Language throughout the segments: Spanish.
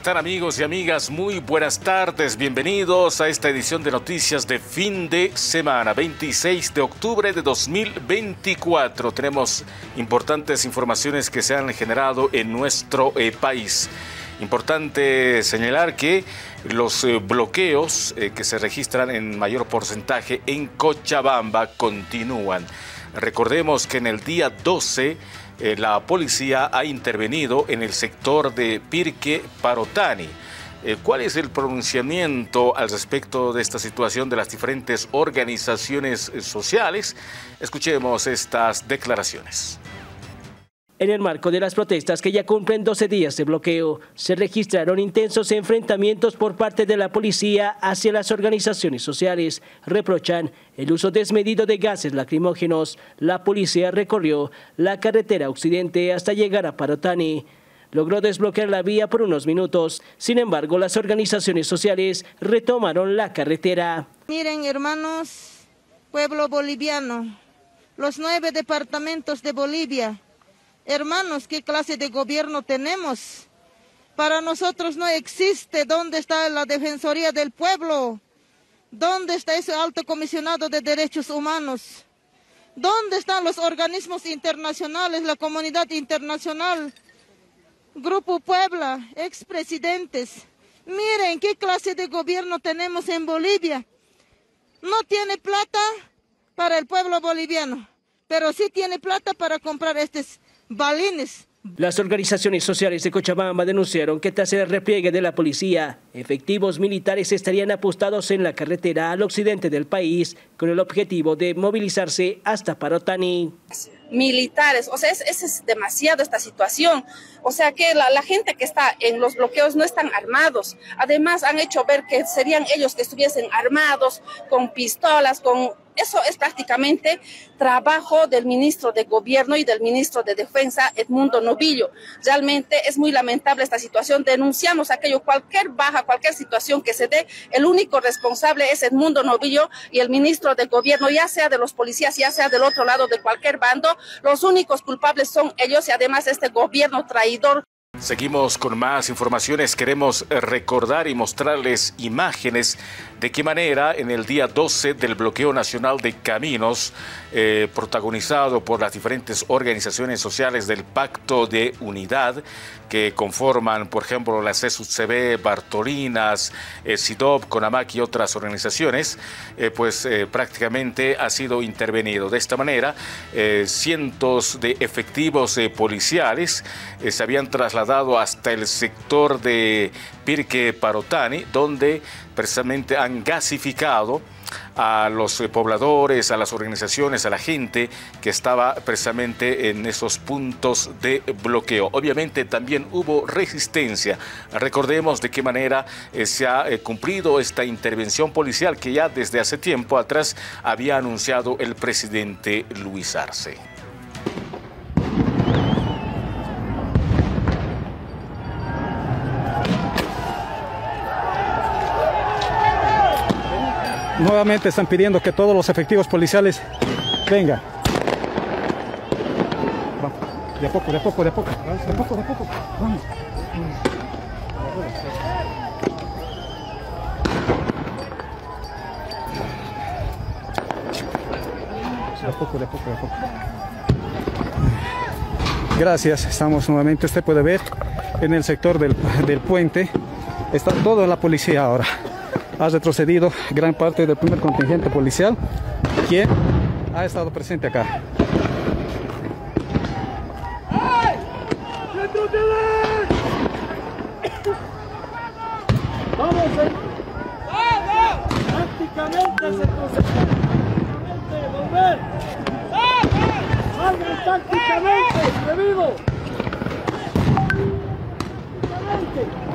están, amigos y amigas? Muy buenas tardes, bienvenidos a esta edición de noticias de fin de semana, 26 de octubre de 2024. Tenemos importantes informaciones que se han generado en nuestro país. Importante señalar que los bloqueos que se registran en mayor porcentaje en Cochabamba continúan. Recordemos que en el día 12 la policía ha intervenido en el sector de Pirque Parotani. ¿Cuál es el pronunciamiento al respecto de esta situación de las diferentes organizaciones sociales? Escuchemos estas declaraciones. En el marco de las protestas que ya cumplen 12 días de bloqueo, se registraron intensos enfrentamientos por parte de la policía hacia las organizaciones sociales. Reprochan el uso desmedido de gases lacrimógenos. La policía recorrió la carretera occidente hasta llegar a Parotani. Logró desbloquear la vía por unos minutos. Sin embargo, las organizaciones sociales retomaron la carretera. Miren, hermanos, pueblo boliviano, los 9 departamentos de Bolivia. Hermanos, ¿qué clase de gobierno tenemos? Para nosotros no existe. ¿Dónde está la Defensoría del Pueblo? ¿Dónde está ese alto comisionado de derechos humanos? ¿Dónde están los organismos internacionales, la comunidad internacional? Grupo Puebla, expresidentes. Miren qué clase de gobierno tenemos en Bolivia. No tiene plata para el pueblo boliviano, pero sí tiene plata para comprar estos balines. Las organizaciones sociales de Cochabamba denunciaron que tras el repliegue de la policía, efectivos militares estarían apostados en la carretera al occidente del país con el objetivo de movilizarse hasta Parotani. Militares, o sea, es demasiado esta situación, o sea que la gente que está en los bloqueos no están armados, además han hecho ver que serían ellos que estuviesen armados, con pistolas, eso es prácticamente trabajo del ministro de Gobierno y del ministro de Defensa, Edmundo Novillo. Realmente es muy lamentable esta situación, denunciamos aquello, cualquier baja, cualquier situación que se dé, el único responsable es Edmundo Novillo y el ministro de Gobierno, ya sea de los policías, ya sea del otro lado de cualquier bando, los únicos culpables son ellos y además este gobierno traidor. Seguimos con más informaciones. Queremos recordar y mostrarles imágenes de qué manera en el día 12 del bloqueo nacional de caminos, protagonizado por las diferentes organizaciones sociales del Pacto de Unidad, que conforman, por ejemplo, la CSUCB, Bartolinas, SIDOP, CONAMAC y otras organizaciones, prácticamente ha sido intervenido. De esta manera, cientos de efectivos policiales se habían trasladado hasta el sector de Pirque Parotani, donde precisamente han gasificado a los pobladores, a las organizaciones, a la gente que estaba precisamente en esos puntos de bloqueo. Obviamente también hubo resistencia. Recordemos de qué manera se ha cumplido esta intervención policial que ya desde hace tiempo atrás había anunciado el presidente Luis Arce. Nuevamente están pidiendo que todos los efectivos policiales vengan. De a poco, de a poco, de a poco. De a poco, de a poco. Vamos. De a poco, de a poco, de a poco. Gracias, estamos nuevamente, usted puede ver en el sector del puente, está toda la policía ahora. Ha retrocedido gran parte del primer contingente policial que ha estado presente acá. ¡Vamos! ¡Tácticamente se procesa! ¡Tácticamente! ¡Volver! ¡Salgan tácticamente! ¡Revivo! ¡Tácticamente!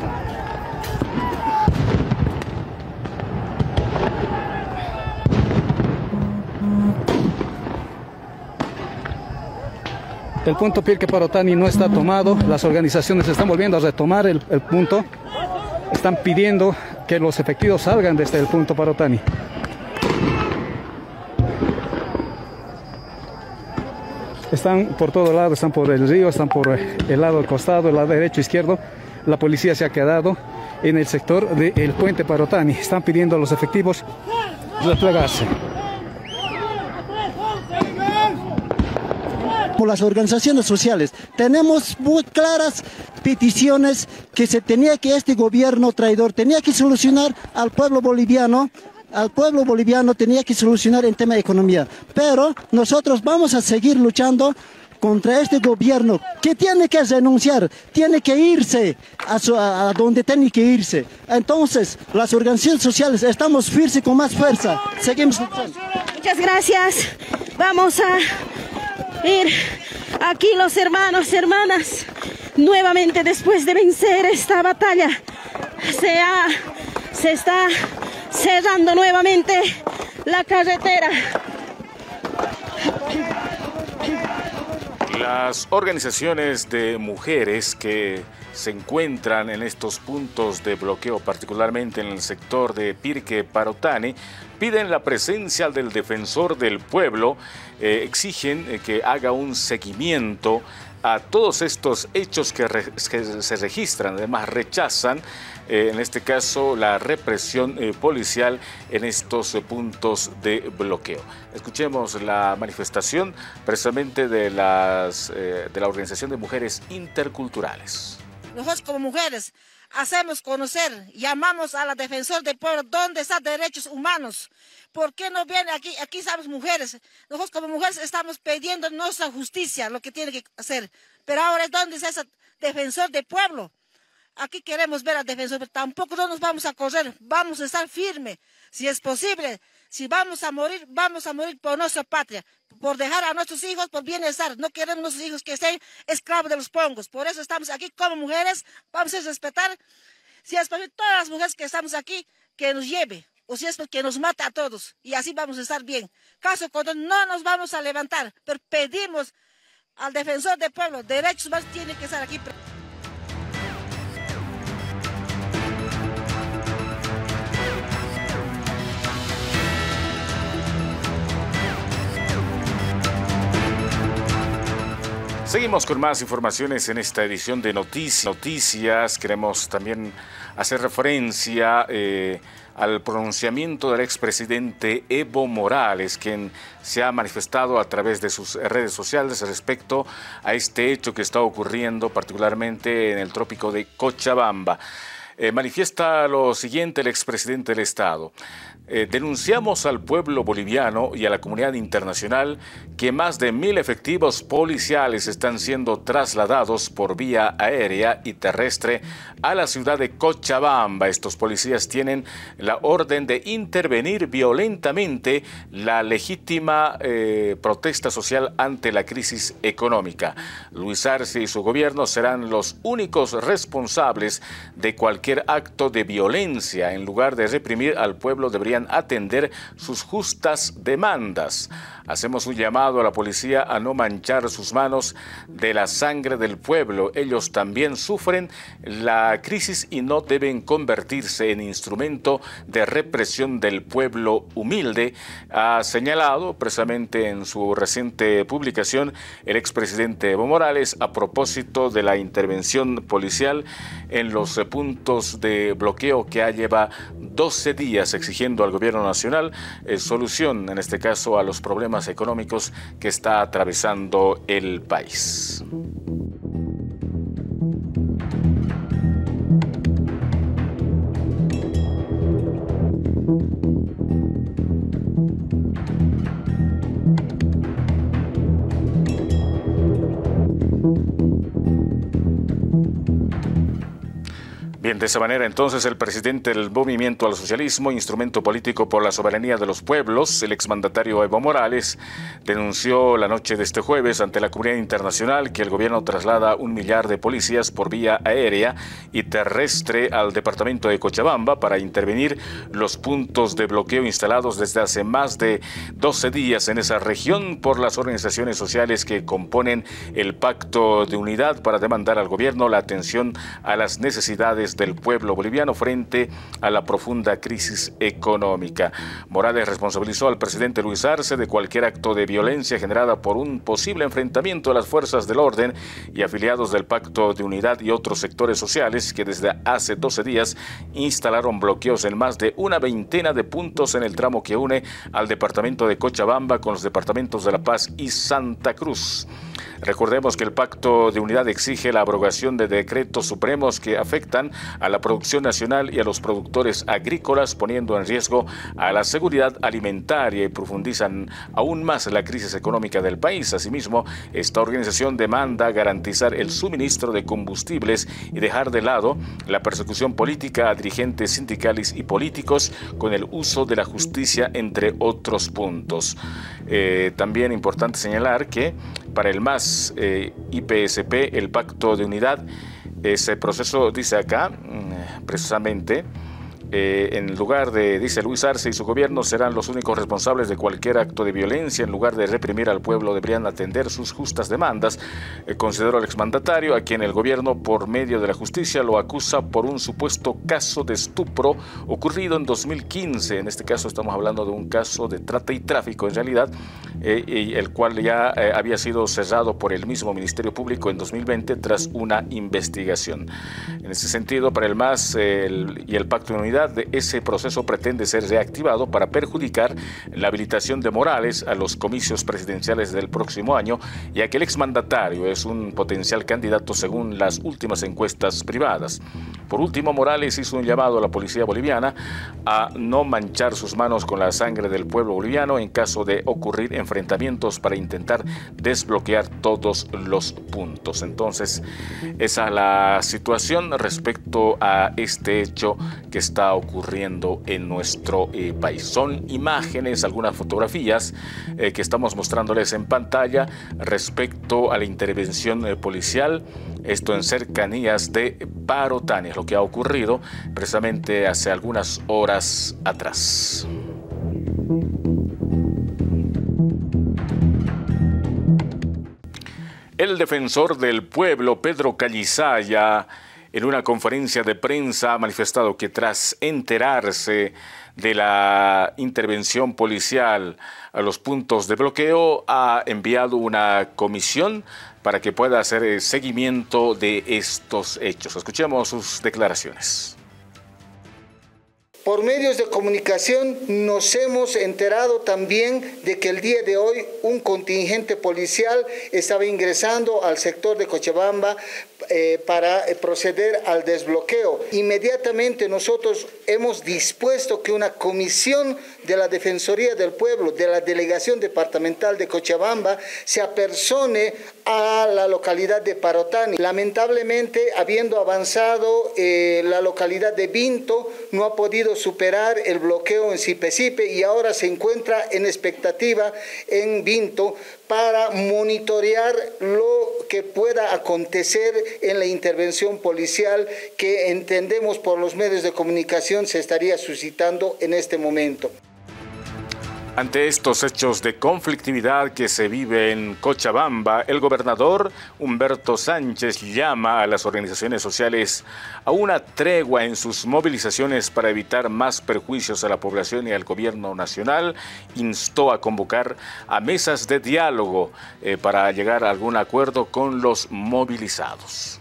El punto Pirque Parotani no está tomado, las organizaciones están volviendo a retomar el punto, están pidiendo que los efectivos salgan desde el punto Parotani. Están por todo lado, están por el río, están por el lado del costado, el lado derecho, izquierdo, la policía se ha quedado en el sector del puente Parotani. Están pidiendo a los efectivos replegarse. Por las organizaciones sociales tenemos muy claras peticiones que se tenía que este gobierno traidor tenía que solucionar al pueblo boliviano. Al pueblo boliviano tenía que solucionar en tema de economía, pero nosotros vamos a seguir luchando contra este gobierno que tiene que renunciar, tiene que irse a donde tiene que irse. Entonces, las organizaciones sociales estamos firmes con más fuerza. Seguimos luchando. Muchas gracias. Vamos a ir aquí los hermanos, hermanas, nuevamente después de vencer esta batalla. Se está cerrando nuevamente la carretera. Las organizaciones de mujeres que se encuentran en estos puntos de bloqueo, particularmente en el sector de Pirque Parotani, piden la presencia del defensor del pueblo, exigen que haga un seguimiento a todos estos hechos que se registran. Además, rechazan, en este caso, la represión policial en estos puntos de bloqueo. Escuchemos la manifestación precisamente de la Organización de Mujeres Interculturales. Nosotros como mujeres hacemos conocer, llamamos a la defensor del pueblo, ¿dónde están derechos humanos? ¿Por qué no viene aquí? Aquí estamos mujeres. Nosotros como mujeres estamos pidiendo nuestra justicia, lo que tiene que hacer. Pero ahora, ¿dónde está ese defensor del pueblo? Aquí queremos ver al defensor, pero tampoco no nos vamos a correr, vamos a estar firmes. Si es posible, si vamos a morir por nuestra patria, por dejar a nuestros hijos, por bienestar. No queremos nuestros hijos que estén esclavos de los pongos. Por eso estamos aquí como mujeres, vamos a respetar. Si es posible, todas las mujeres que estamos aquí, que nos lleve. O si es que nos mata a todos, y así vamos a estar bien. Caso contrario, no nos vamos a levantar, pero pedimos al defensor del pueblo, derechos humanos tiene que estar aquí. Seguimos con más informaciones en esta edición de Noticias. Queremos también hacer referencia al pronunciamiento del expresidente Evo Morales, quien se ha manifestado a través de sus redes sociales respecto a este hecho que está ocurriendo particularmente en el trópico de Cochabamba. Manifiesta lo siguiente el expresidente del Estado. Denunciamos al pueblo boliviano y a la comunidad internacional que más de 1000 efectivos policiales están siendo trasladados por vía aérea y terrestre a la ciudad de Cochabamba. Estos policías tienen la orden de intervenir violentamente la legítima protesta social ante la crisis económica. Luis Arce y su gobierno serán los únicos responsables de cualquier acto de violencia. En lugar de reprimir al pueblo, deberían atender sus justas demandas. Hacemos un llamado a la policía a no manchar sus manos de la sangre del pueblo. Ellos también sufren la crisis y no deben convertirse en instrumento de represión del pueblo humilde, ha señalado precisamente en su reciente publicación el expresidente Evo Morales a propósito de la intervención policial en los puntos de bloqueo que ya lleva 12 días exigiendo al gobierno nacional solución, en este caso, a los problemas económicos que está atravesando el país. Bien, de esa manera entonces el presidente del Movimiento al Socialismo, instrumento político por la soberanía de los pueblos, el exmandatario Evo Morales, denunció la noche de este jueves ante la comunidad internacional que el gobierno traslada 1 millar de policías por vía aérea y terrestre al departamento de Cochabamba para intervenir los puntos de bloqueo instalados desde hace más de 12 días en esa región por las organizaciones sociales que componen el Pacto de Unidad para demandar al gobierno la atención a las necesidades del del pueblo boliviano frente a la profunda crisis económica. Morales responsabilizó al presidente Luis Arce de cualquier acto de violencia generada por un posible enfrentamiento de las fuerzas del orden y afiliados del Pacto de Unidad y otros sectores sociales que desde hace 12 días instalaron bloqueos en más de una veintena de puntos en el tramo que une al departamento de Cochabamba con los departamentos de La Paz y Santa Cruz. Recordemos que el Pacto de Unidad exige la abrogación de decretos supremos que afectan a la producción nacional y a los productores agrícolas, poniendo en riesgo a la seguridad alimentaria y profundizan aún más la crisis económica del país. Asimismo, esta organización demanda garantizar el suministro de combustibles y dejar de lado la persecución política a dirigentes sindicales y políticos con el uso de la justicia, entre otros puntos. También importante señalar que para el MAS IPSP, el Pacto de Unidad, ese proceso dice acá, precisamente, en lugar de, dice Luis Arce y su gobierno, serán los únicos responsables de cualquier acto de violencia. En lugar de reprimir al pueblo, deberían atender sus justas demandas. Consideró al exmandatario, a quien el gobierno, por medio de la justicia, lo acusa por un supuesto caso de estupro ocurrido en 2015. En este caso estamos hablando de un caso de trata y tráfico, en realidad, y el cual ya había sido cerrado por el mismo Ministerio Público en 2020 tras una investigación. En ese sentido, para el MAS y el Pacto de Unidad, ese proceso pretende ser reactivado para perjudicar la habilitación de Morales a los comicios presidenciales del próximo año, ya que el exmandatario es un potencial candidato según las últimas encuestas privadas. Por último, Morales hizo un llamado a la policía boliviana a no manchar sus manos con la sangre del pueblo boliviano en caso de ocurrir enfrentamientos para intentar desbloquear todos los puntos. Entonces, esa es la situación respecto a este hecho que está ocurriendo en nuestro país. Son imágenes, algunas fotografías que estamos mostrándoles en pantalla respecto a la intervención policial, esto en cercanías de Parotani, es lo que ha ocurrido precisamente hace algunas horas atrás. El defensor del pueblo, Pedro Calizaya, en una conferencia de prensa ha manifestado que tras enterarse de la intervención policial a los puntos de bloqueo, ha enviado una comisión para que pueda hacer seguimiento de estos hechos. Escuchemos sus declaraciones. Por medios de comunicación nos hemos enterado también de que el día de hoy un contingente policial estaba ingresando al sector de Cochabamba para proceder al desbloqueo. Inmediatamente nosotros hemos dispuesto que una comisión de la Defensoría del Pueblo, de la Delegación Departamental de Cochabamba, se apersone a la localidad de Parotani. Lamentablemente, habiendo avanzado la localidad de Vinto, no ha podido superar el bloqueo en Sipe y ahora se encuentra en expectativa en Vinto para monitorear lo que pueda acontecer en la intervención policial que entendemos por los medios de comunicación se estaría suscitando en este momento. Ante estos hechos de conflictividad que se vive en Cochabamba, el gobernador Humberto Sánchez llama a las organizaciones sociales a una tregua en sus movilizaciones para evitar más perjuicios a la población y al gobierno nacional. Instó a convocar a mesas de diálogo para llegar a algún acuerdo con los movilizados.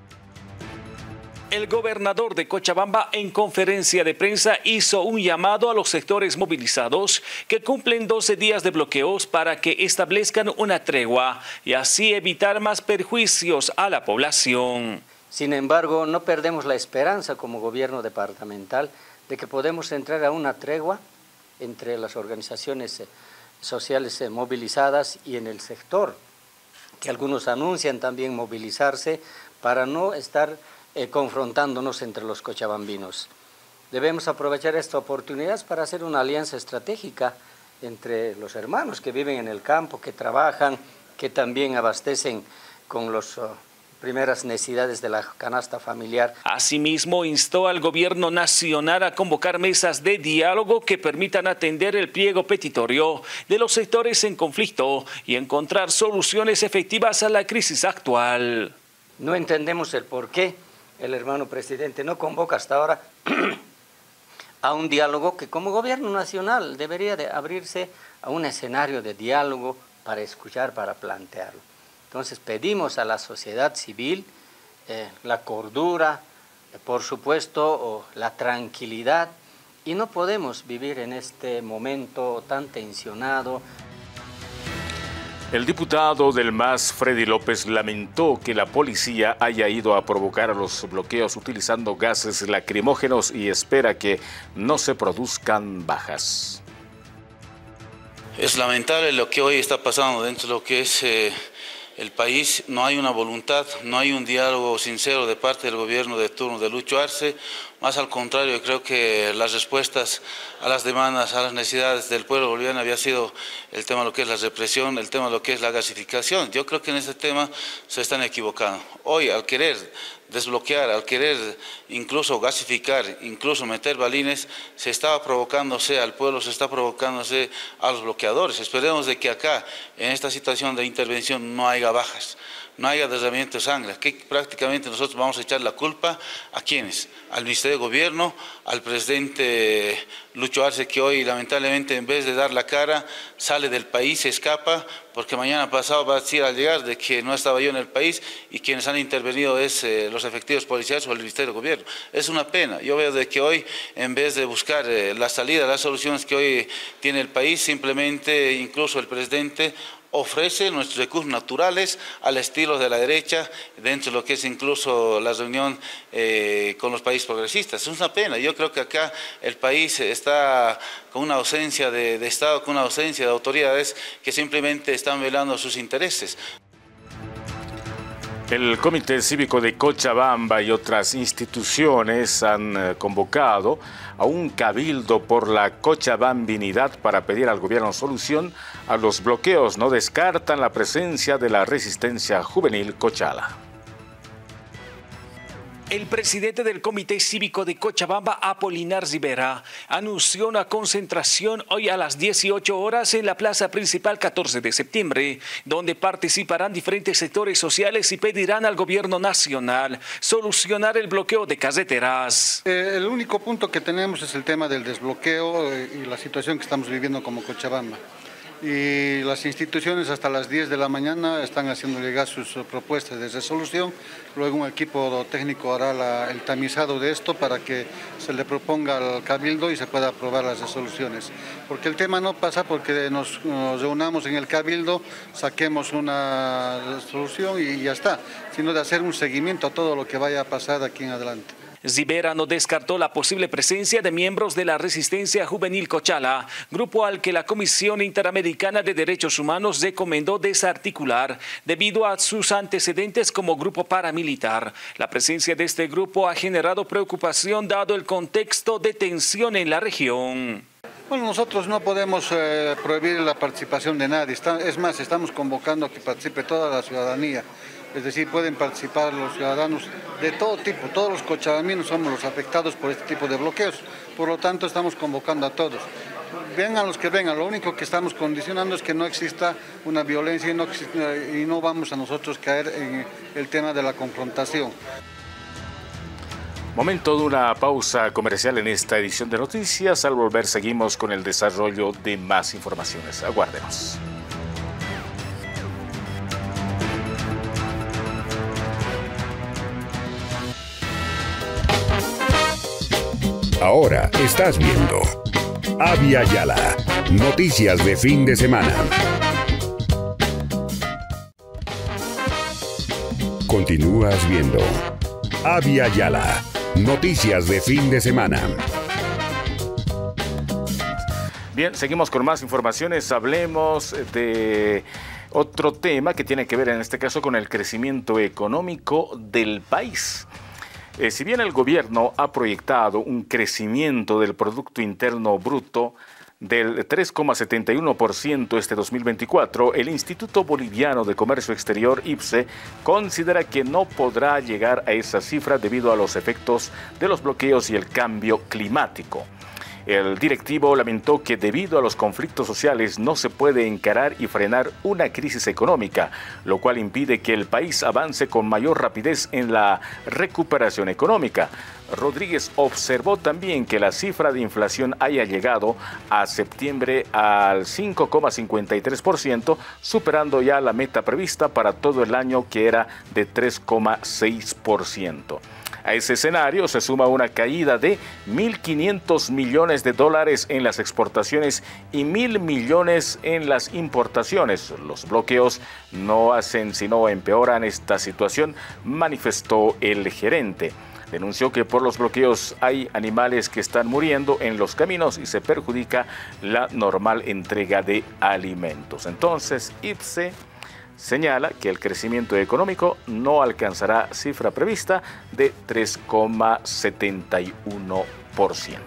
El gobernador de Cochabamba en conferencia de prensa hizo un llamado a los sectores movilizados que cumplen 12 días de bloqueos para que establezcan una tregua y así evitar más perjuicios a la población. Sin embargo, no perdemos la esperanza como gobierno departamental de que podemos entrar a una tregua entre las organizaciones sociales movilizadas y en el sector, que algunos anuncian también movilizarse para no estar confrontándonos entre los cochabambinos. Debemos aprovechar esta oportunidad para hacer una alianza estratégica entre los hermanos que viven en el campo, que trabajan, que también abastecen con las primeras necesidades de la canasta familiar. Asimismo, instó al gobierno nacional a convocar mesas de diálogo que permitan atender el pliego petitorio de los sectores en conflicto y encontrar soluciones efectivas a la crisis actual. No entendemos el porqué el hermano presidente no convoca hasta ahora a un diálogo que como gobierno nacional debería de abrirse a un escenario de diálogo para escuchar, para plantearlo. Entonces pedimos a la sociedad civil la cordura, por supuesto, la tranquilidad, y no podemos vivir en este momento tan tensionado. El diputado del MAS, Freddy López, lamentó que la policía haya ido a provocar los bloqueos utilizando gases lacrimógenos y espera que no se produzcan bajas. Es lamentable lo que hoy está pasando dentro de lo que es el país. No hay una voluntad, no hay un diálogo sincero de parte del gobierno de turno de Lucho Arce. Más al contrario, creo que las respuestas a las demandas, a las necesidades del pueblo boliviano había sido el tema de lo que es la represión, el tema de lo que es la gasificación. Yo creo que en ese tema se están equivocando. Hoy, al querer desbloquear, al querer incluso gasificar, incluso meter balines, se estaba provocándose al pueblo, se está provocándose a los bloqueadores. Esperemos de que acá, en esta situación de intervención, no haya bajas, no haya derramamiento de sangre, que prácticamente nosotros vamos a echar la culpa a ¿quiénes? Al Ministerio de Gobierno, al presidente Lucho Arce, que hoy lamentablemente en vez de dar la cara, sale del país, se escapa, porque mañana pasado va a decir al llegar de que no estaba yo en el país y quienes han intervenido es los efectivos policiales o el Ministerio de Gobierno. Es una pena. Yo veo de que hoy, en vez de buscar la salida, las soluciones que hoy tiene el país, simplemente incluso el presidente ofrece nuestros recursos naturales al estilo de la derecha, dentro de lo que es incluso la reunión con los países progresistas. Es una pena. Yo creo que acá el país está con una ausencia de Estado, con una ausencia de autoridades que simplemente están velando sus intereses. El Comité Cívico de Cochabamba y otras instituciones han convocado a un cabildo por la cochabambinidad para pedir al gobierno solución a los bloqueos. No descartan la presencia de la resistencia juvenil Cochala. El presidente del Comité Cívico de Cochabamba, Apolinar Rivera, anunció una concentración hoy a las 18 horas en la plaza principal 14 de septiembre, donde participarán diferentes sectores sociales y pedirán al gobierno nacional solucionar el bloqueo de carreteras. El único punto que tenemos es el tema del desbloqueo y la situación que estamos viviendo como Cochabamba. Y las instituciones hasta las 10 de la mañana están haciendo llegar sus propuestas de resolución. Luego un equipo técnico hará el tamizado de esto para que se le proponga al cabildo y se pueda aprobar las resoluciones. Porque el tema no pasa porque nos reunamos en el cabildo, saquemos una resolución y ya está, sino de hacer un seguimiento a todo lo que vaya a pasar de aquí en adelante. Rivera no descartó la posible presencia de miembros de la Resistencia Juvenil Cochala, grupo al que la Comisión Interamericana de Derechos Humanos recomendó desarticular debido a sus antecedentes como grupo paramilitar. La presencia de este grupo ha generado preocupación dado el contexto de tensión en la región. Bueno, nosotros no podemos prohibir la participación de nadie. Es más, estamos convocando a que participe toda la ciudadanía. Es decir, pueden participar los ciudadanos de todo tipo. Todos los cochabambinos somos los afectados por este tipo de bloqueos. Por lo tanto, estamos convocando a todos. Vengan los que vengan. Lo único que estamos condicionando es que no exista una violencia y no vamos a nosotros caer en el tema de la confrontación. Momento de una pausa comercial en esta edición de noticias. Al volver seguimos con el desarrollo de más informaciones. Aguárdenos. Ahora estás viendo Avia Yala, noticias de fin de semana. Continúas viendo Avia Yala, noticias de fin de semana. Bien, seguimos con más informaciones. Hablemos de otro tema que tiene que ver en este caso con el crecimiento económico del país. Si bien el gobierno ha proyectado un crecimiento del Producto Interno Bruto del 3,71% este 2024, el Instituto Boliviano de Comercio Exterior, IPSE, considera que no podrá llegar a esa cifra debido a los efectos de los bloqueos y el cambio climático. El directivo lamentó que debido a los conflictos sociales no se puede encarar y frenar una crisis económica, lo cual impide que el país avance con mayor rapidez en la recuperación económica. Rodríguez observó también que la cifra de inflación haya llegado a septiembre al 5,53%, superando ya la meta prevista para todo el año, que era de 3,6%. A ese escenario se suma una caída de 1.500 millones de dólares en las exportaciones y 1.000 millones en las importaciones. Los bloqueos no hacen sino empeoran esta situación, manifestó el gerente. Denunció que por los bloqueos hay animales que están muriendo en los caminos y se perjudica la normal entrega de alimentos. Entonces, IPSE señala que el crecimiento económico no alcanzará cifra prevista de 3,71%.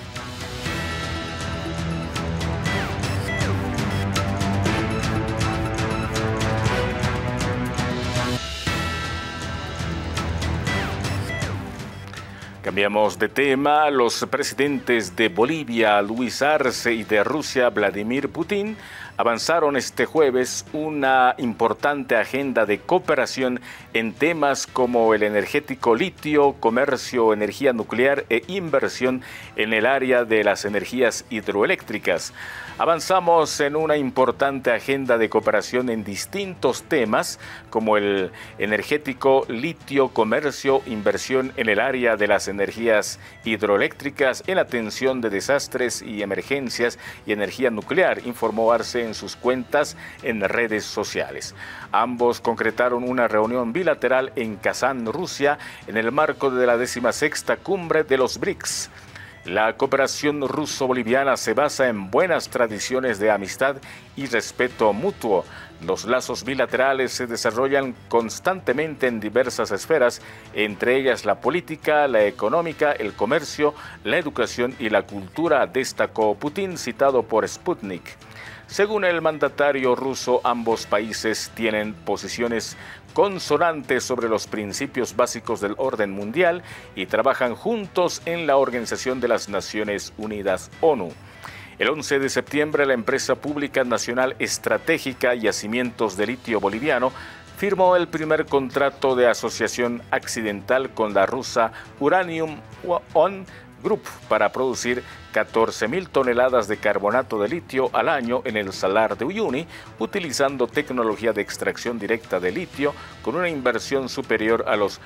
Cambiamos de tema. Los presidentes de Bolivia, Luis Arce, y de Rusia, Vladimir Putin, avanzaron este jueves una importante agenda de cooperación en temas como el energético litio, comercio, energía nuclear e inversión en el área de las energías hidroeléctricas. Avanzamos en una importante agenda de cooperación en distintos temas como el energético, litio, comercio, inversión en el área de las energías hidroeléctricas, en atención de desastres y emergencias y energía nuclear, informó Arce en sus cuentas en redes sociales. Ambos concretaron una reunión bilateral en Kazán, Rusia, en el marco de la 16ª cumbre de los BRICS. La cooperación ruso-boliviana se basa en buenas tradiciones de amistad y respeto mutuo. Los lazos bilaterales se desarrollan constantemente en diversas esferas, entre ellas la política, la económica, el comercio, la educación y la cultura, destacó Putin, citado por Sputnik. Según el mandatario ruso, ambos países tienen posiciones consonantes sobre los principios básicos del orden mundial y trabajan juntos en la Organización de las Naciones Unidas, ONU. El 11 de septiembre, la empresa pública nacional estratégica Yacimientos de Litio Boliviano firmó el primer contrato de asociación accidental con la rusa Uranium One Group para producir 14.000 toneladas de carbonato de litio al año en el Salar de Uyuni, utilizando tecnología de extracción directa de litio con una inversión superior a los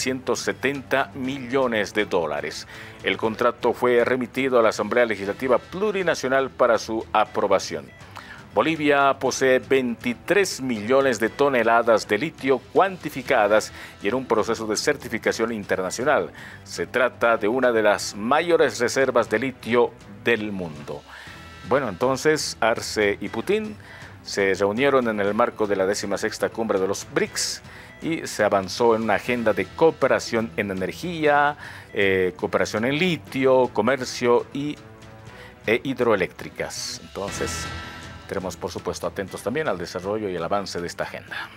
970 millones de dólares. El contrato fue remitido a la Asamblea Legislativa Plurinacional para su aprobación. Bolivia posee 23 millones de toneladas de litio cuantificadas y en un proceso de certificación internacional. Se trata de una de las mayores reservas de litio del mundo. Bueno, entonces Arce y Putin se reunieron en el marco de la 16ª cumbre de los BRICS y se avanzó en una agenda de cooperación en energía, cooperación en litio, comercio e hidroeléctricas. Entonces, estaremos, por supuesto, atentos también al desarrollo y el avance de esta agenda.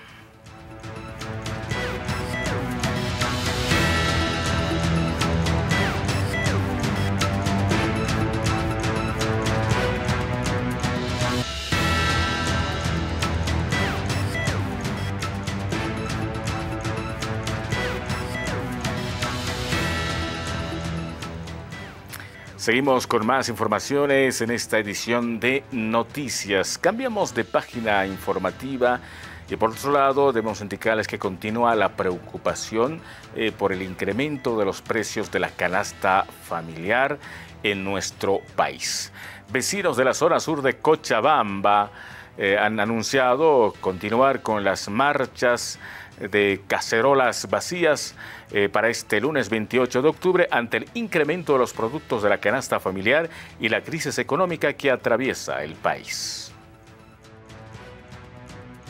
Seguimos con más informaciones en esta edición de Noticias. Cambiamos de página informativa y por otro lado debemos indicarles que continúa la preocupación por el incremento de los precios de la canasta familiar en nuestro país. Vecinos de la zona sur de Cochabamba han anunciado continuar con las marchas de cacerolas vacías para este lunes 28 de octubre ante el incremento de los productos de la canasta familiar y la crisis económica que atraviesa el país.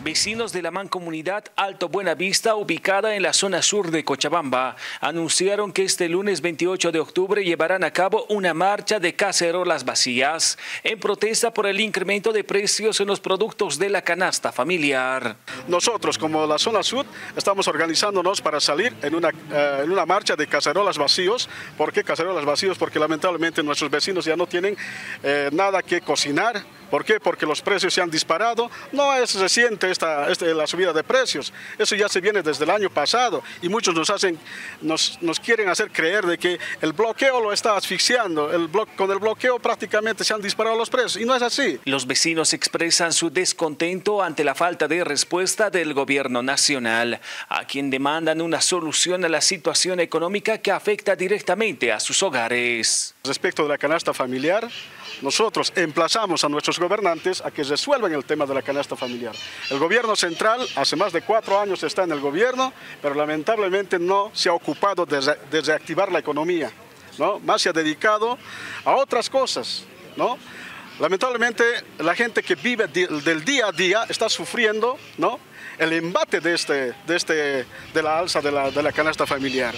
Vecinos de la mancomunidad Alto Buenavista, ubicada en la zona sur de Cochabamba, anunciaron que este lunes 28 de octubre llevarán a cabo una marcha de cacerolas vacías en protesta por el incremento de precios en los productos de la canasta familiar. Nosotros, como la zona sur, estamos organizándonos para salir en una marcha de cacerolas vacíos. ¿Por qué cacerolas vacíos? Porque lamentablemente nuestros vecinos ya no tienen nada que cocinar. ¿Por qué? Porque los precios se han disparado. No es reciente la subida de precios. Eso ya se viene desde el año pasado y muchos nos quieren hacer creer de que el bloqueo lo está asfixiando. Con el bloqueo prácticamente se han disparado los precios y no es así. Los vecinos expresan su descontento ante la falta de respuesta del gobierno nacional, a quien demandan una solución a la situación económica que afecta directamente a sus hogares. Respecto de la canasta familiar, nosotros emplazamos a nuestros gobernantes a que resuelvan el tema de la canasta familiar. El gobierno central hace más de 4 años está en el gobierno, pero lamentablemente no se ha ocupado de reactivar la economía, ¿no? Más se ha dedicado a otras cosas, ¿no? Lamentablemente la gente que vive del día a día está sufriendo, ¿no?, el embate de la alza de la canasta familiar.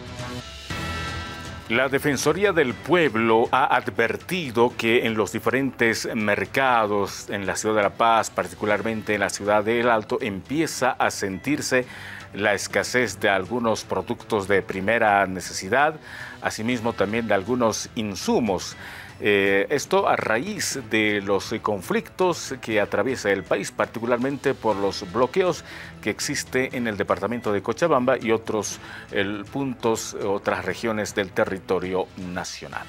La Defensoría del Pueblo ha advertido que en los diferentes mercados en la ciudad de La Paz, particularmente en la ciudad del Alto, empieza a sentirse la escasez de algunos productos de primera necesidad, asimismo también de algunos insumos. Esto a raíz de los conflictos que atraviesa el país, particularmente por los bloqueos que existe en el departamento de Cochabamba y otras regiones del territorio nacional.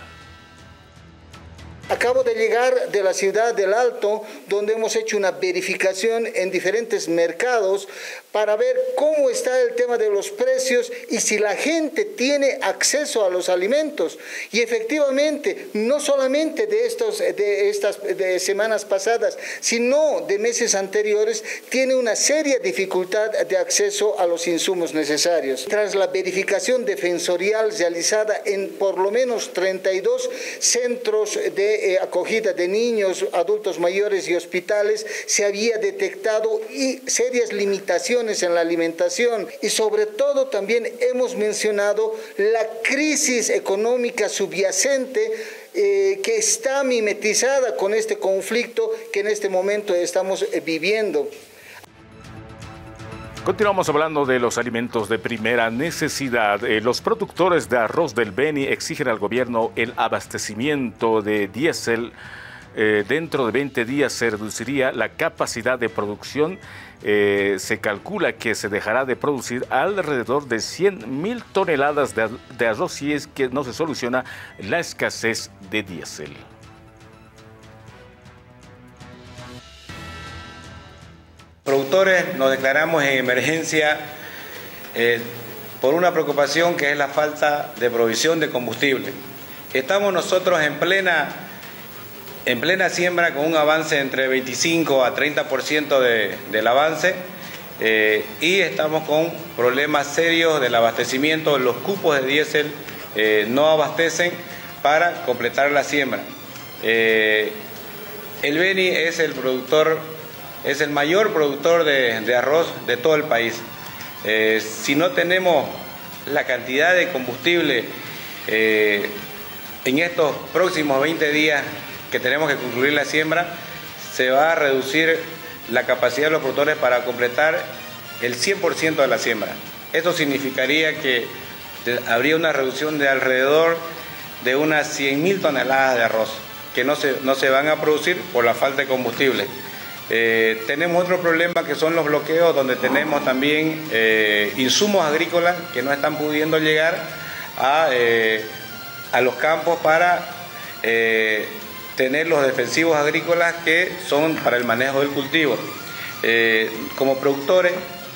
Acabo de llegar de la ciudad del Alto, donde hemos hecho una verificación en diferentes mercados para ver cómo está el tema de los precios y si la gente tiene acceso a los alimentos. Y efectivamente, no solamente de estas semanas pasadas, sino de meses anteriores, tiene una seria dificultad de acceso a los insumos necesarios. Tras la verificación defensorial realizada en por lo menos 32 centros de acogida de niños, adultos mayores y hospitales, se había detectado serias limitaciones en la alimentación y sobre todo también hemos mencionado la crisis económica subyacente que está mimetizada con este conflicto que en este momento estamos viviendo. Continuamos hablando de los alimentos de primera necesidad. Los productores de arroz del Beni exigen al gobierno el abastecimiento de diésel. Dentro de 20 días se reduciría la capacidad de producción. Se calcula que se dejará de producir alrededor de 100.000 toneladas de arroz si es que no se soluciona la escasez de diésel. Productores nos declaramos en emergencia por una preocupación que es la falta de provisión de combustible. Estamos nosotros en plena siembra con un avance entre 25 a 30% del avance y estamos con problemas serios del abastecimiento. Los cupos de diésel no abastecen para completar la siembra. El Beni es el mayor productor de arroz de todo el país. Si no tenemos la cantidad de combustible en estos próximos 20 días que tenemos que concluir la siembra, se va a reducir la capacidad de los productores para completar el 100% de la siembra. Esto significaría que habría una reducción de alrededor de unas 100.000 toneladas de arroz que no se van a producir por la falta de combustible. Tenemos otro problema que son los bloqueos, donde tenemos también insumos agrícolas que no están pudiendo llegar a los campos para tener los defensivos agrícolas que son para el manejo del cultivo. Como productores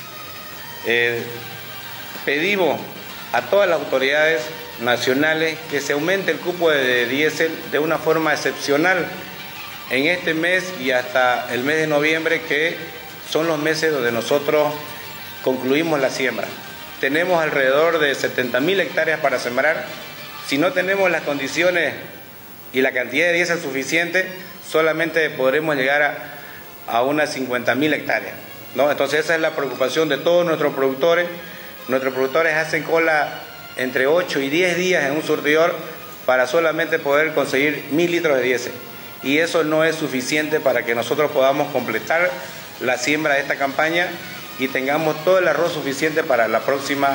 pedimos a todas las autoridades nacionales que se aumente el cupo de diésel de una forma excepcional en este mes y hasta el mes de noviembre, que son los meses donde nosotros concluimos la siembra. Tenemos alrededor de 70.000 hectáreas para sembrar. Si no tenemos las condiciones y la cantidad de diésel suficiente, solamente podremos llegar a unas 50.000 hectáreas. ¿no? Entonces esa es la preocupación de todos nuestros productores. Nuestros productores hacen cola entre 8 y 10 días en un surtidor para solamente poder conseguir 1000 litros de diésel. Y eso no es suficiente para que nosotros podamos completar la siembra de esta campaña y tengamos todo el arroz suficiente para el próximo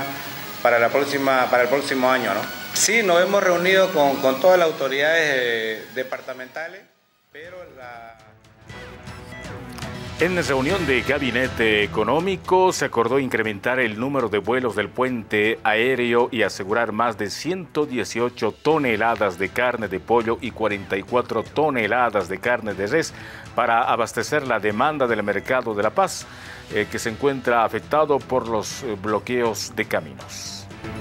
año, ¿no? Sí, nos hemos reunido con todas las autoridades departamentales, pero En reunión de Gabinete Económico se acordó incrementar el número de vuelos del puente aéreo y asegurar más de 118 toneladas de carne de pollo y 44 toneladas de carne de res para abastecer la demanda del mercado de La Paz, que se encuentra afectado por los bloqueos de caminos.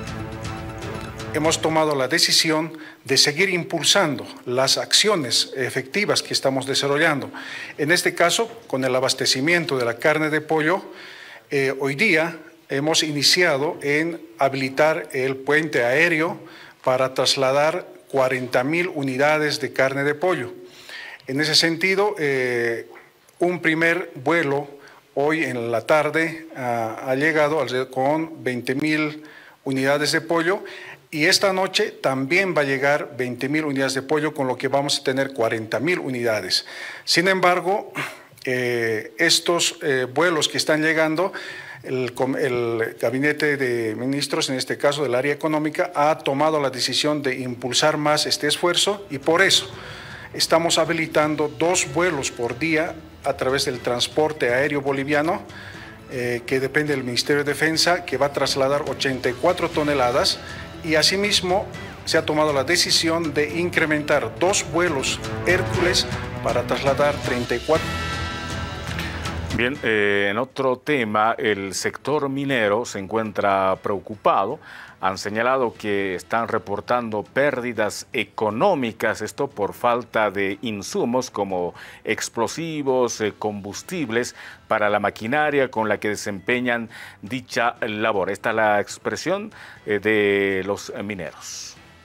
Hemos tomado la decisión de seguir impulsando las acciones efectivas que estamos desarrollando. En este caso, con el abastecimiento de la carne de pollo, hoy día hemos iniciado en habilitar el puente aéreo para trasladar 40.000 unidades de carne de pollo. En ese sentido, un primer vuelo hoy en la tarde ha llegado con 20.000 unidades de pollo. Y esta noche también va a llegar 20.000 unidades de pollo, con lo que vamos a tener 40.000 unidades. Sin embargo, estos vuelos que están llegando, el Gabinete de Ministros, en este caso del área económica, ha tomado la decisión de impulsar más este esfuerzo y por eso estamos habilitando 2 vuelos por día a través del transporte aéreo boliviano, que depende del Ministerio de Defensa, que va a trasladar 84 toneladas. Y asimismo se ha tomado la decisión de incrementar 2 vuelos Hércules para trasladar 34. Bien, en otro tema, el sector minero se encuentra preocupado. Han señalado que están reportando pérdidas económicas, esto por falta de insumos como explosivos, combustibles para la maquinaria con la que desempeñan dicha labor. Esta es la expresión de los mineros.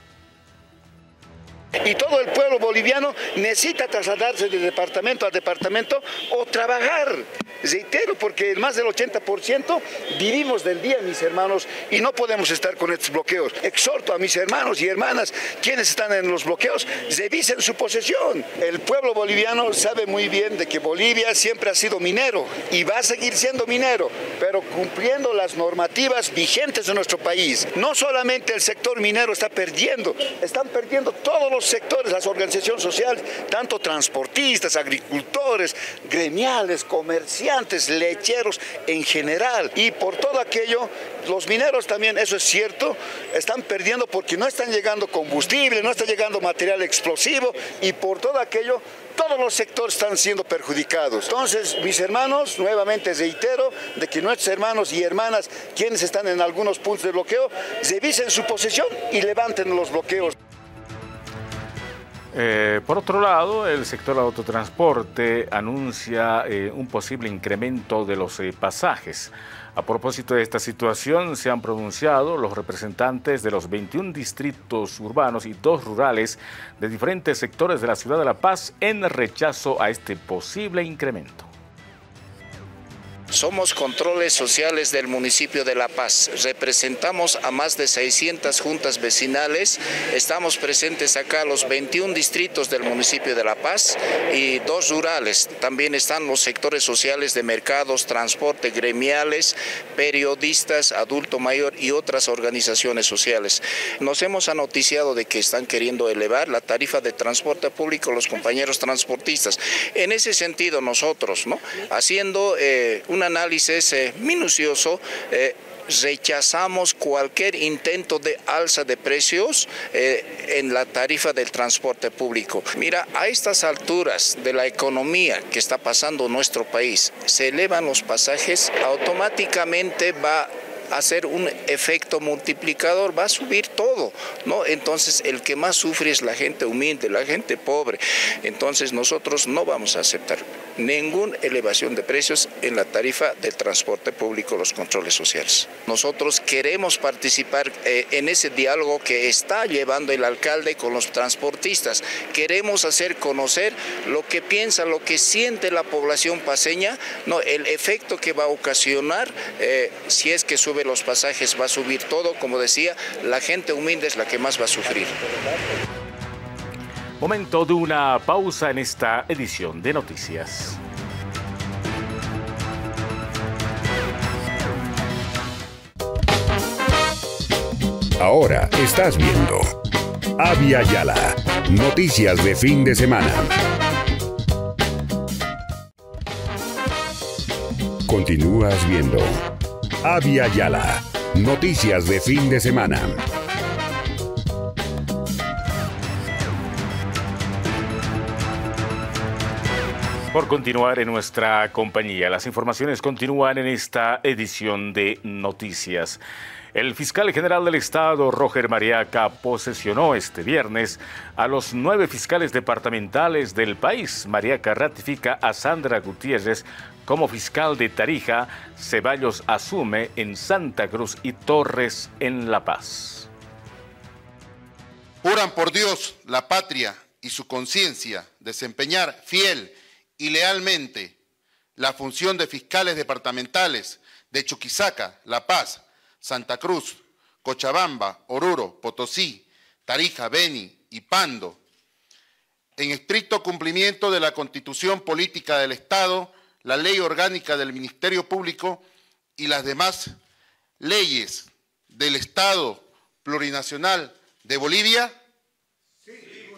Y todo el pueblo boliviano necesita trasladarse de departamento a departamento o trabajar. Reitero, porque más del 80% vivimos del día, mis hermanos, y no podemos estar con estos bloqueos. Exhorto a mis hermanos y hermanas, quienes están en los bloqueos, revisen su posesión. El pueblo boliviano sabe muy bien de que Bolivia siempre ha sido minero y va a seguir siendo minero, pero cumpliendo las normativas vigentes de nuestro país. No solamente el sector minero está perdiendo, están perdiendo todos los sectores, las organizaciones sociales, tanto transportistas, agricultores, gremiales, comerciantes, lecheros en general. Y por todo aquello, los mineros también, eso es cierto, están perdiendo porque no están llegando combustible, no está llegando material explosivo y por todo aquello, todos los sectores están siendo perjudicados. Entonces, mis hermanos, nuevamente reitero de que nuestros hermanos y hermanas, quienes están en algunos puntos de bloqueo, revisen su posesión y levanten los bloqueos. Por otro lado, el sector autotransporte anuncia un posible incremento de los pasajes. A propósito de esta situación, se han pronunciado los representantes de los 21 distritos urbanos y 2 rurales de diferentes sectores de la ciudad de La Paz en rechazo a este posible incremento. Somos Controles Sociales del municipio de La Paz. Representamos a más de 600 juntas vecinales. Estamos presentes acá los 21 distritos del municipio de La Paz y 2 rurales. También están los sectores sociales de mercados, transporte, gremiales, periodistas, adulto mayor y otras organizaciones sociales. Nos hemos anoticiado de que están queriendo elevar la tarifa de transporte público los compañeros transportistas. En ese sentido nosotros, haciendo un análisis minucioso, rechazamos cualquier intento de alza de precios en la tarifa del transporte público. Mira, a estas alturas de la economía que está pasando nuestro país, se elevan los pasajes, automáticamente va hacer un efecto multiplicador, va a subir todo, ¿no? Entonces el que más sufre es la gente humilde, la gente pobre. Entonces nosotros no vamos a aceptar ninguna elevación de precios en la tarifa del transporte público, los controles sociales. Nosotros queremos participar en ese diálogo que está llevando el alcalde con los transportistas. Queremos hacer conocer lo que piensa, lo que siente la población paceña, ¿no? El efecto que va a ocasionar, si es que sube los pasajes, va a subir todo. Como decía, la gente humilde es la que más va a sufrir. Momento de una pausa en esta edición de Noticias. Ahora estás viendo Avia Yala, noticias de fin de semana. Continúas viendo Avia Yala, noticias de fin de semana. Por continuar en nuestra compañía, las informaciones continúan en esta edición de Noticias. El fiscal general del Estado, Roger Mariaca, posesionó este viernes a los 9 fiscales departamentales del país. Mariaca ratifica a Sandra Gutiérrez como fiscal de Tarija. Ceballos asume en Santa Cruz y Torres en La Paz. Juran por Dios, la patria y su conciencia desempeñar fiel y lealmente la función de fiscales departamentales de Chuquisaca, La Paz, Santa Cruz, Cochabamba, Oruro, Potosí, Tarija, Beni y Pando, en estricto cumplimiento de la Constitución Política del Estado, la Ley Orgánica del Ministerio Público y las demás leyes del Estado Plurinacional de Bolivia? Sí.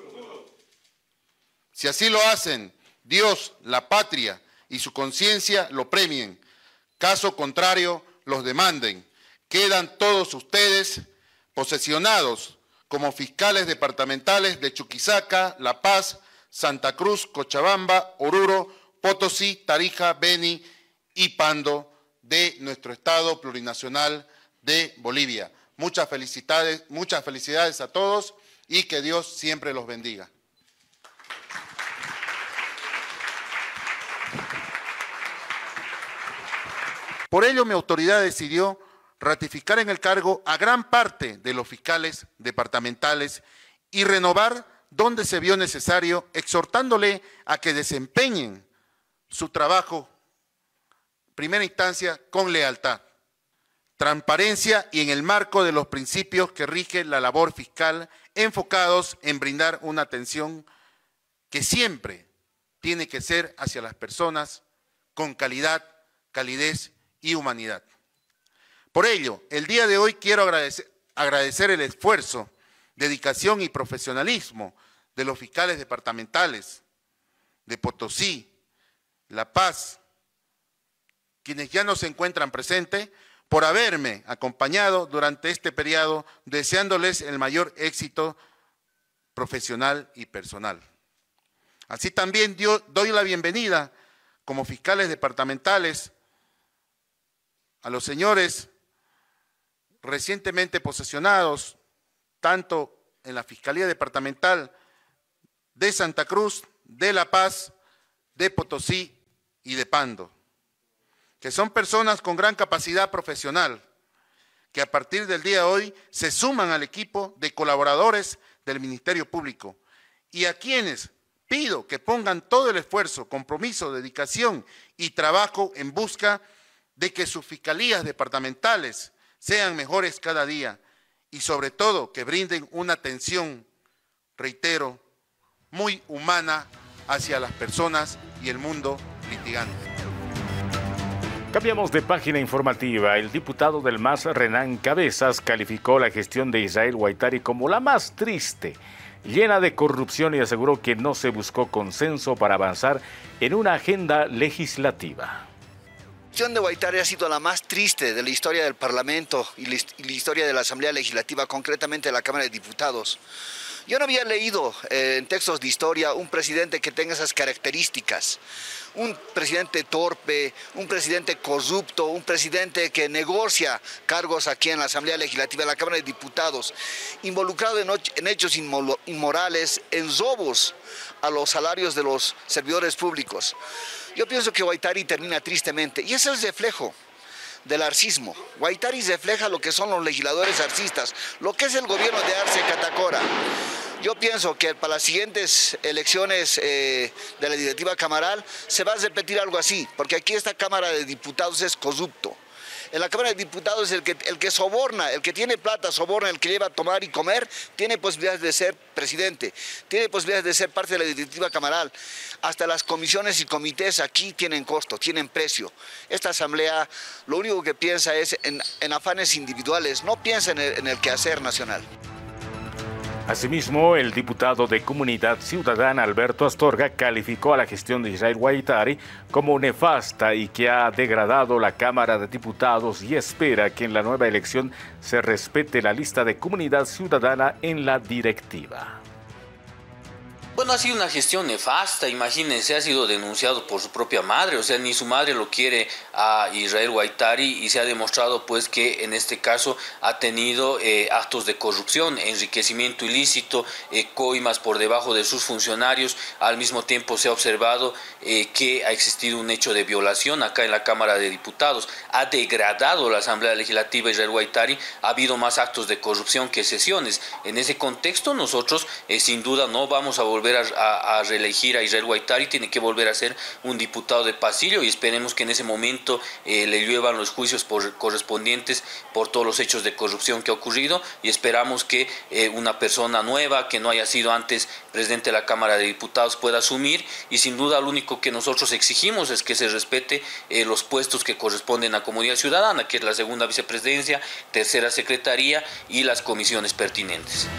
Si así lo hacen, Dios, la patria y su conciencia lo premien. Caso contrario, los demanden. Quedan todos ustedes posesionados como fiscales departamentales de Chuquisaca, La Paz, Santa Cruz, Cochabamba, Oruro, Potosí, Tarija, Beni y Pando de nuestro Estado Plurinacional de Bolivia. Muchas felicidades a todos y que Dios siempre los bendiga. Por ello, mi autoridad decidió ratificar en el cargo a gran parte de los fiscales departamentales y renovar donde se vio necesario, exhortándole a que desempeñen su trabajo, primera instancia, con lealtad, transparencia y en el marco de los principios que rigen la labor fiscal, enfocados en brindar una atención que siempre tiene que ser hacia las personas con calidad, calidez y humanidad. Por ello, el día de hoy quiero agradecer el esfuerzo, dedicación y profesionalismo de los fiscales departamentales de Potosí, La Paz, quienes ya no se encuentran presentes, por haberme acompañado durante este periodo, deseándoles el mayor éxito profesional y personal. Así también doy la bienvenida como fiscales departamentales a los señores recientemente posesionados, tanto en la Fiscalía Departamental de Santa Cruz, de La Paz, de Potosí y de Pando, que son personas con gran capacidad profesional, que a partir del día de hoy se suman al equipo de colaboradores del Ministerio Público y a quienes pido que pongan todo el esfuerzo, compromiso, dedicación y trabajo en busca de que sus fiscalías departamentales sean mejores cada día y sobre todo que brinden una atención, reitero, muy humana hacia las personas y el mundo litigante. Cambiamos de página informativa. El diputado del MAS, Renan Cabezas, calificó la gestión de Israel Guaitari como la más triste, llena de corrupción, y aseguró que no se buscó consenso para avanzar en una agenda legislativa. La gestión de Guaitari ha sido la más triste de la historia del Parlamento y la historia de la Asamblea Legislativa, concretamente de la Cámara de Diputados. Yo no había leído en textos de historia un presidente que tenga esas características. Un presidente torpe, un presidente corrupto, un presidente que negocia cargos aquí en la Asamblea Legislativa, en la Cámara de Diputados, involucrado en hechos inmorales, en robos a los salarios de los servidores públicos. Yo pienso que Guaitari termina tristemente, y ese es el reflejo del arcismo. Guaitari refleja lo que son los legisladores arcistas, lo que es el gobierno de Arce Catacora. Yo pienso que para las siguientes elecciones de la directiva camaral se va a repetir algo así, porque aquí esta Cámara de Diputados es corrupto. En la Cámara de Diputados el que soborna, el que tiene plata soborna, el que lleva a tomar y comer, tiene posibilidades de ser presidente, tiene posibilidades de ser parte de la directiva camaral. Hasta las comisiones y comités aquí tienen costo, tienen precio. Esta asamblea lo único que piensa es en afanes individuales, no piensa en el quehacer nacional. Asimismo, el diputado de Comunidad Ciudadana Alberto Astorga calificó a la gestión de Israel Guaitari como nefasta y que ha degradado la Cámara de Diputados y espera que en la nueva elección se respete la lista de Comunidad Ciudadana en la directiva. Bueno, ha sido una gestión nefasta, imagínense, ha sido denunciado por su propia madre, o sea, ni su madre lo quiere a Israel Guaitari y se ha demostrado pues que en este caso ha tenido actos de corrupción, enriquecimiento ilícito, coimas por debajo de sus funcionarios. Al mismo tiempo se ha observado que ha existido un hecho de violación acá en la Cámara de Diputados. Ha degradado la Asamblea Legislativa Israel Guaitari, ha habido más actos de corrupción que sesiones. En ese contexto nosotros sin duda no vamos a volver a reelegir a Israel Guaitari, tiene que volver a ser un diputado de pasillo y esperemos que en ese momento le lluevan los juicios correspondientes por todos los hechos de corrupción que ha ocurrido y esperamos que una persona nueva que no haya sido antes presidente de la Cámara de Diputados pueda asumir y sin duda lo único que nosotros exigimos es que se respete los puestos que corresponden a Comunidad Ciudadana, que es la segunda vicepresidencia, tercera secretaría y las comisiones pertinentes.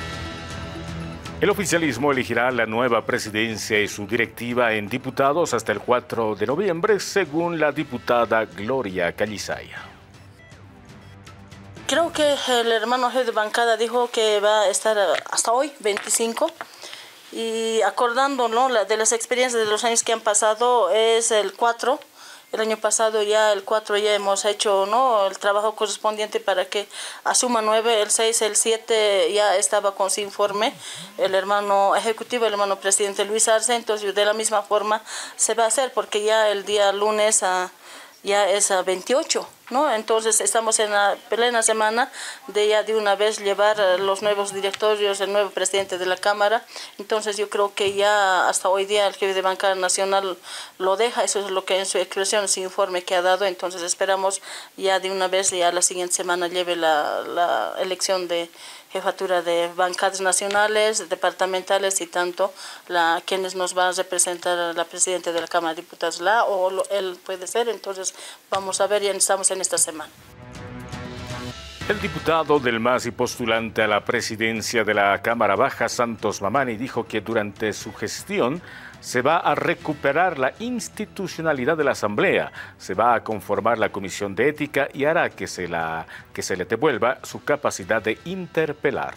El oficialismo elegirá la nueva presidencia y su directiva en diputados hasta el 4 de noviembre, según la diputada Gloria Callisaya. Creo que el hermano jefe de bancada dijo que va a estar hasta hoy, 25, y acordando, ¿no?, de las experiencias de los años que han pasado, es el 4. El año pasado ya el 4 ya hemos hecho, ¿no?, el trabajo correspondiente para que asuma 9, el 6, el 7 ya estaba con su informe, el hermano ejecutivo, el hermano presidente Luis Arce, entonces de la misma forma se va a hacer porque ya el día lunes ya es 28, ¿no? Entonces estamos en la plena semana de ya de una vez llevar los nuevos directorios, el nuevo presidente de la Cámara. Entonces yo creo que ya hasta hoy día el jefe de bancada nacional lo deja, eso es lo que en su expresión, ese informe que ha dado. Entonces esperamos ya de una vez, ya la siguiente semana lleve la elección de jefatura de bancadas nacionales, departamentales y tanto quienes nos van a representar la presidenta de la Cámara de Diputados, él puede ser. Entonces vamos a ver, ya estamos en esta semana. El diputado del MAS y postulante a la presidencia de la Cámara Baja, Santos Mamani, dijo que durante su gestión se va a recuperar la institucionalidad de la Asamblea, se va a conformar la Comisión de Ética y hará que se le devuelva su capacidad de interpelar.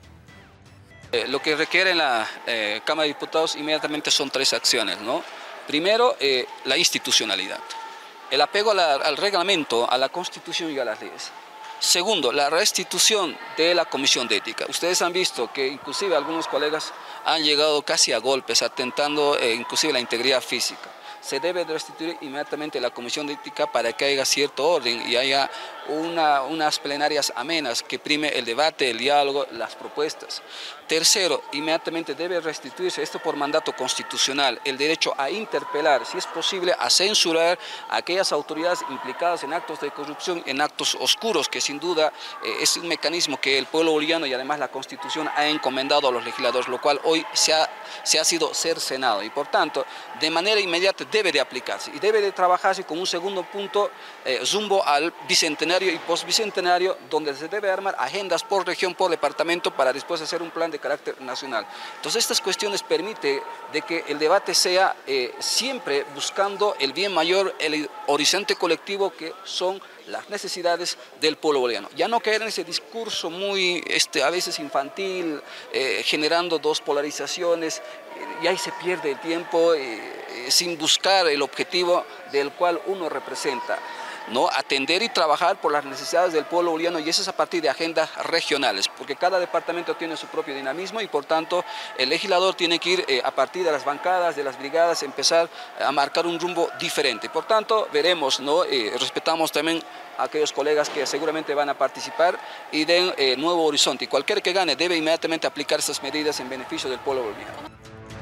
Lo que requiere la Cámara de Diputados inmediatamente son 3 acciones, ¿no? Primero, la institucionalidad, el apego al reglamento, a la Constitución y a las leyes. Segundo, la restitución de la Comisión de Ética. Ustedes han visto que inclusive algunos colegas han llegado casi a golpes, atentando inclusive la integridad física. Se debe restituir inmediatamente la Comisión de Ética para que haya cierto orden y haya unas plenarias amenas que prime el debate, el diálogo, las propuestas. Tercero, inmediatamente debe restituirse, esto por mandato constitucional, el derecho a interpelar, si es posible, a censurar a aquellas autoridades implicadas en actos de corrupción, en actos oscuros, que sin duda es un mecanismo que el pueblo boliviano y además la Constitución ha encomendado a los legisladores, lo cual hoy se ha sido cercenado y por tanto, de manera inmediata debe de aplicarse y debe de trabajarse con un segundo punto rumbo al bicentenario y postbicentenario, donde se debe armar agendas por región, por departamento, para después hacer un plan de carácter nacional. Entonces estas cuestiones permiten de que el debate sea siempre buscando el bien mayor, el horizonte colectivo que son las necesidades del pueblo boliviano. Ya no caer en ese discurso muy a veces infantil, generando dos polarizaciones, y ahí se pierde el tiempo sin buscar el objetivo del cual uno representa, ¿no? Atender y trabajar por las necesidades del pueblo boliviano, y eso es a partir de agendas regionales, porque cada departamento tiene su propio dinamismo y por tanto el legislador tiene que ir a partir de las bancadas, de las brigadas, empezar a marcar un rumbo diferente. Por tanto, veremos, ¿no? Respetamos también a aquellos colegas que seguramente van a participar y den nuevo horizonte, y cualquiera que gane debe inmediatamente aplicar estas medidas en beneficio del pueblo boliviano.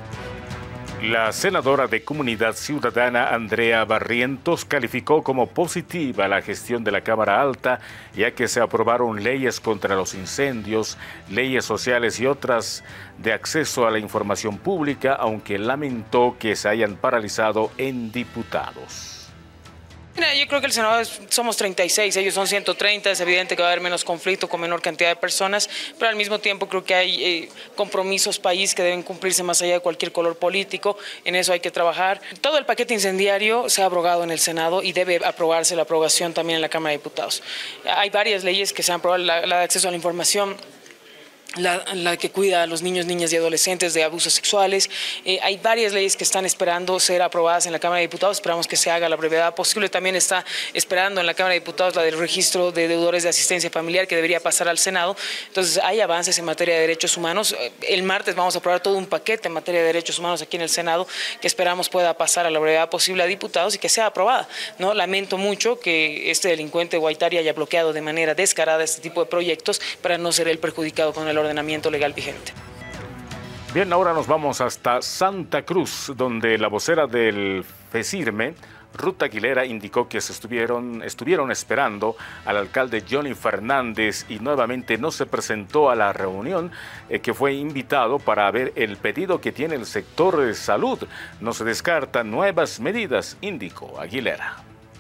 La senadora de Comunidad Ciudadana, Andrea Barrientos, calificó como positiva la gestión de la Cámara Alta, ya que se aprobaron leyes contra los incendios, leyes sociales y otras de acceso a la información pública, aunque lamentó que se hayan paralizado en diputados. Mira, yo creo que el Senado somos 36, ellos son 130, es evidente que va a haber menos conflicto con menor cantidad de personas, pero al mismo tiempo creo que hay compromisos país que deben cumplirse más allá de cualquier color político, en eso hay que trabajar. Todo el paquete incendiario se ha abrogado en el Senado y debe aprobarse la aprobación también en la Cámara de Diputados. Hay varias leyes que se han aprobado, la de acceso a la información, la que cuida a los niños, niñas y adolescentes de abusos sexuales. Hay varias leyes que están esperando ser aprobadas en la Cámara de Diputados, esperamos que se haga a la brevedad posible. También está esperando en la Cámara de Diputados la del registro de deudores de asistencia familiar, que debería pasar al Senado. Entonces hay avances en materia de derechos humanos. El martes vamos a aprobar todo un paquete en materia de derechos humanos aquí en el Senado, que esperamos pueda pasar a la brevedad posible a diputados y que sea aprobada, ¿no? Lamento mucho que este delincuente Guaitari haya bloqueado de manera descarada este tipo de proyectos para no ser el perjudicado con el ordenamiento legal vigente. Bien, ahora nos vamos hasta Santa Cruz, donde la vocera del FECIRME, Ruth Aguilera, indicó que estuvieron esperando al alcalde Johnny Fernández y nuevamente no se presentó a la reunión que fue invitado para ver el pedido que tiene el sector de salud. No se descartan nuevas medidas, indicó Aguilera.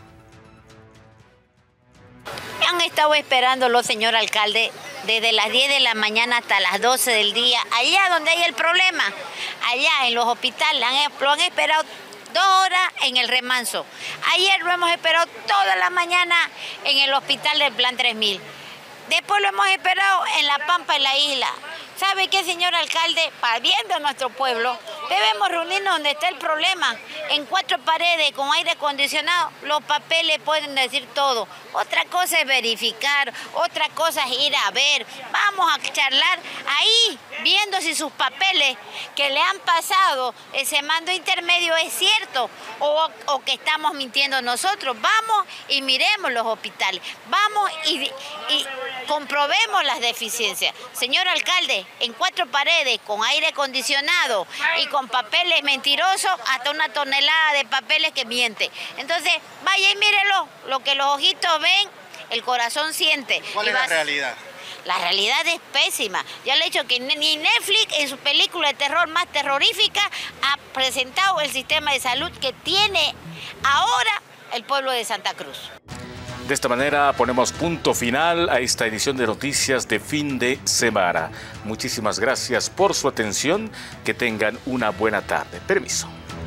Han estado esperándolo, señor alcalde, desde las 10 de la mañana hasta las 12 del día, allá donde hay el problema, allá en los hospitales, lo han esperado 2 horas en el Remanso. Ayer lo hemos esperado toda la mañana en el hospital del Plan 3000. Después lo hemos esperado en La Pampa, en la isla. ¿Sabe qué, señor alcalde? Para bien de nuestro pueblo, debemos reunirnos donde está el problema. En 4 paredes, con aire acondicionado, los papeles pueden decir todo. Otra cosa es verificar, otra cosa es ir a ver. Vamos a charlar ahí, viendo si sus papeles que le han pasado ese mando intermedio es cierto o que estamos mintiendo nosotros. Vamos y miremos los hospitales. Vamos y comprobemos las deficiencias. Señor alcalde, en 4 paredes, con aire acondicionado y con papeles mentirosos, hasta 1 tonelada de papeles que miente. Entonces, vaya y mírelo, lo que los ojitos ven, el corazón siente. ¿Cuál es la realidad? La realidad es pésima. Ya le he dicho que ni Netflix en su película de terror más terrorífica ha presentado el sistema de salud que tiene ahora el pueblo de Santa Cruz. De esta manera ponemos punto final a esta edición de Noticias de Fin de Semana. Muchísimas gracias por su atención. Que tengan una buena tarde. Permiso.